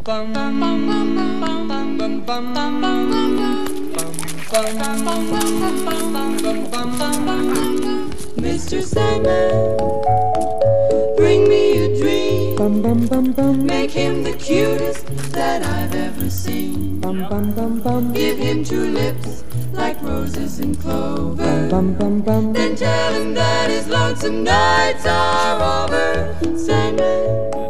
bum bum bum bum bum bum Mr. Sandman, bring me a dream. Bum bum bum bum. Make him the cutest that I've ever seen. Bum bum bum bum. Give him two lips like roses and clover. Bum bum bum. Then tell him that his lonesome nights are over. Sandman,